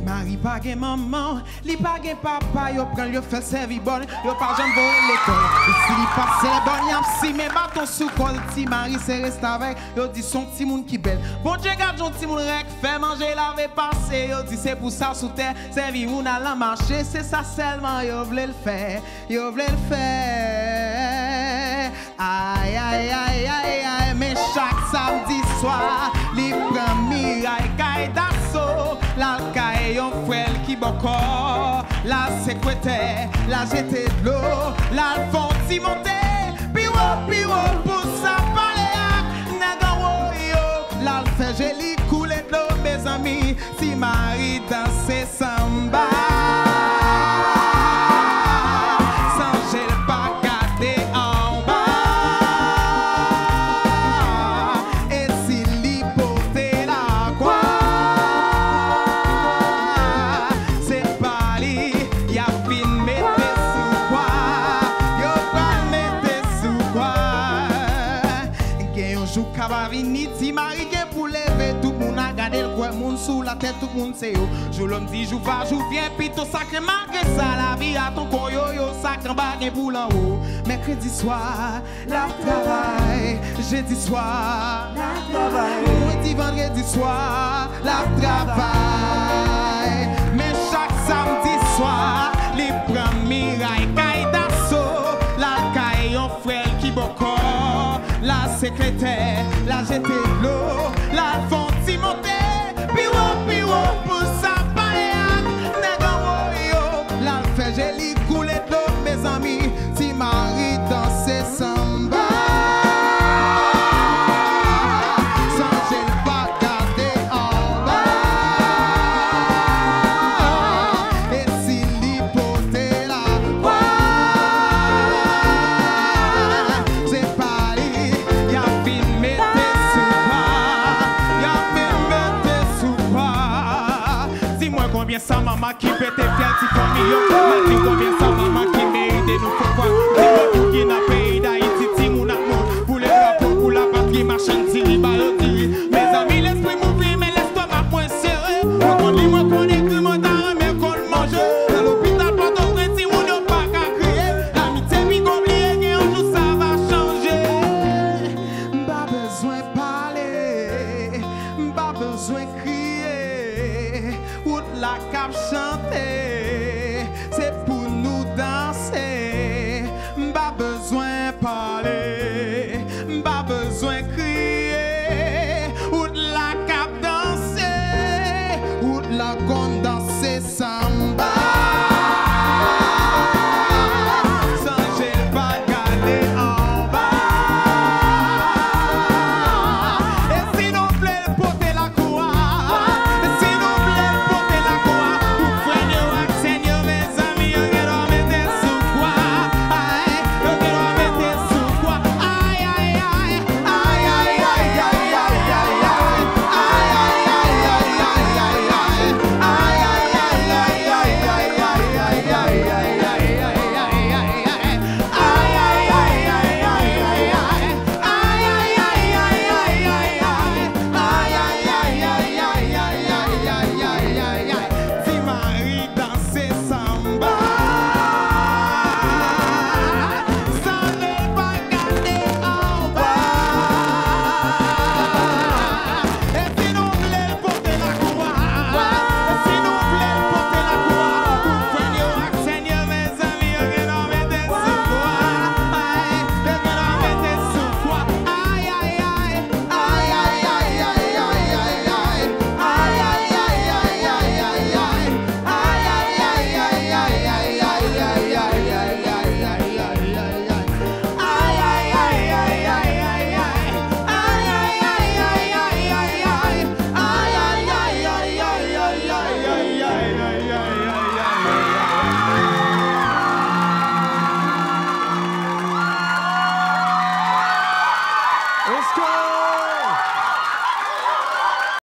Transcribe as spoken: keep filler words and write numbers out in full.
Si Marie pas gen maman, li pas gen papa, yo prend yo fait servir bonne, yo pas jamais voler l'école. Et si li passe les bonnes, y'a si mes bâtons sous col, si Marie c'est reste avec, yo dit son petit monde qui belle. Bon Dieu garde son petit monde rek, fait manger, laver, passer, yo dit c'est pour ça sous terre, servir moun à la marché, c'est ça seulement yo vle le faire, yo vle le faire. Aïe aïe aïe aïe aïe, mais chaque samedi soir, li prend miraille kay d'assaut, la kay yon frère qui bokor, la secrétaire, la jeter de l'eau, la font ti monter, piro piro pour ça parler ak nèg yo, la fait joli couler de l'eau mes amis, si Marie danser samba. Si Marie pour lever, tout le monde a gardé le coin, monde sous la tête, tout le monde sait yo. Jou l'homme dit, jou va, jou viens, pito sacré, malgré ça, la vie à ton koyo, yo, sacré, baguette pour l'en haut. Mercredi soir, la travail, jeudi soir, la travail, lundi, vendredi soir, la travail. Mais chaque samedi soir, les prend miraille, caille d'assaut, la caille, on frère qui bokor, la secrétaire, la jeter de l'eau, la font ti monter, piro piro pour ça parler ak nèg yo, la fait joli couler de l'eau mes amis, si Marie danser samba. Combien ça maman qui pète fiel si famille yo, dis combien ça maman qui mérite de nous faut quoi, dis-moi pour qui n'a pays d'Haïti, ti moun amour, pour les drapeaux, pour la patrie, marchand, si li baloti. Mes amis, l'esprit m'ouvre, mais l'estomac moins serré, on dit moi qu'on écrit, moi t'en mais qu'on mange, dans l'hôpital, pas de vrai, si moun yo pas qu'à crier, l'amitié puis oublié, un jour ça va changer. Pas besoin parler, pas besoin crier, la cap chanter.